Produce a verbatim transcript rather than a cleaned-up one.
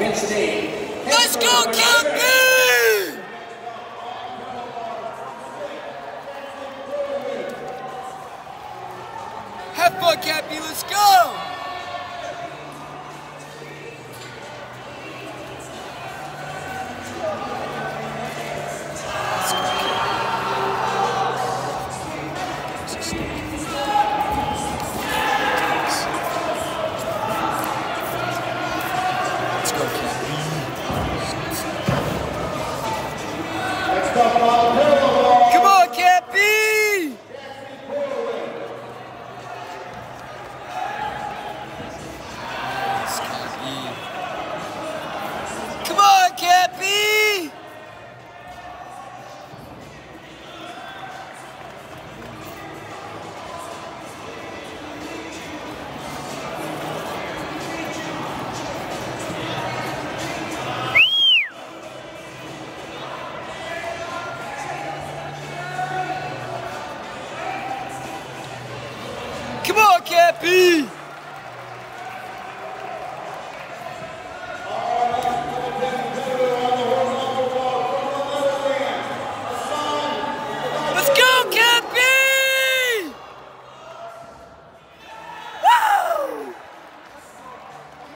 Penn State. Let's go, Cappy! Have fun, Cappy. Let's go! Let's go, Cappy. Come on, Cappy! Come on, Cappy! Come on, Cappy!